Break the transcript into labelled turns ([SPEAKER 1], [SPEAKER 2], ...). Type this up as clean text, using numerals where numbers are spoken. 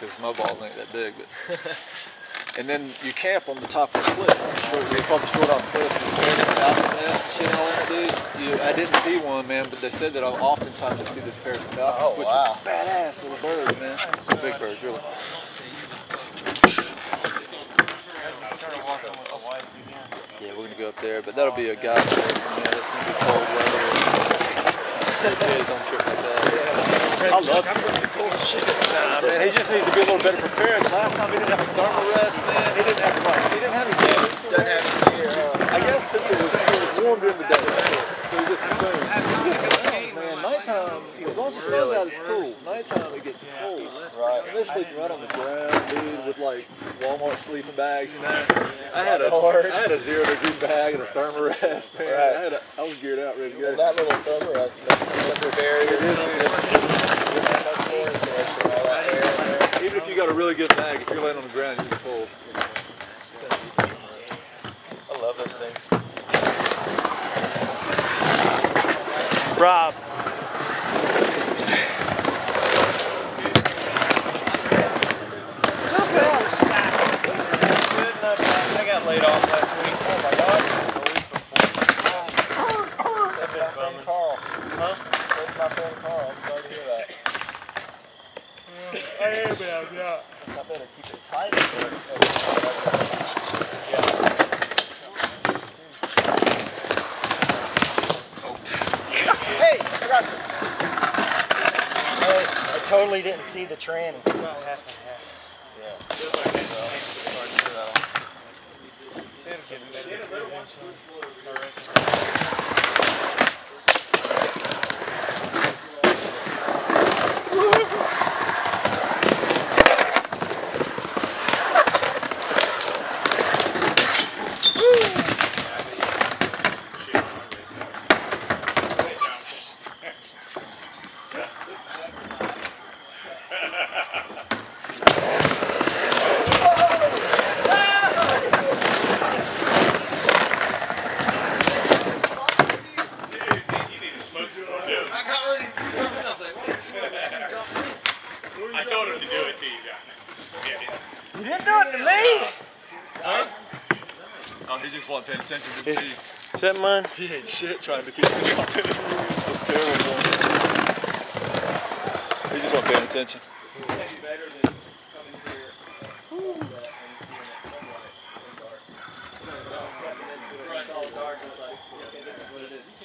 [SPEAKER 1] because my balls ain't that big. But and then you camp on the top of the cliff. We call the short off cliff. And falcon nest, shit all in it, dude. I didn't see one, man, but they said that oftentimes you see this pair of falcons, which is badass little birds, man. Big birds, really. Yeah, we're gonna go up there, but that'll be a guide trip. Man, it's gonna be cold weather. Kids don't trip like that. I love it. Cold shit. Nah, man, he just needs to be a little better prepared. Last time he didn't have a thermal rest, man. He didn't have any gear.
[SPEAKER 2] Doesn't have any gear.
[SPEAKER 1] I guess since it was warm during the day, so he just assumed. Man, nighttime, as long as the sun's out, it's cool. Nighttime, it gets cold. Right. And they're sleeping right on the ground, dude, with like Walmart sleeping bags, you know. I had a 0-degree bag and a thermarest, man. Right. I was geared out ready to go.
[SPEAKER 2] And that little thermarest, the barrier,
[SPEAKER 1] even if you got a really good bag, if you're laying on the ground, you get cold.
[SPEAKER 2] I love those things.
[SPEAKER 3] Rob.
[SPEAKER 2] I got laid off last week. Oh my God. That's my friend Carl. Huh? That's my friend Carl. I'm sorry to hear that.
[SPEAKER 3] I am, yeah.
[SPEAKER 2] I better keep it tight. Hey, I got you. I totally didn't see the tranny.
[SPEAKER 3] About half and half.
[SPEAKER 2] Yeah.
[SPEAKER 4] I told him to do it to you, John.
[SPEAKER 2] You didn't do it to me!
[SPEAKER 1] Huh? Oh, he just wasn't paying attention to the sea.
[SPEAKER 3] Is that mine?
[SPEAKER 1] He ain't shit trying to keep me dropping. It was terrible. He just wasn't paying attention. This is what it is.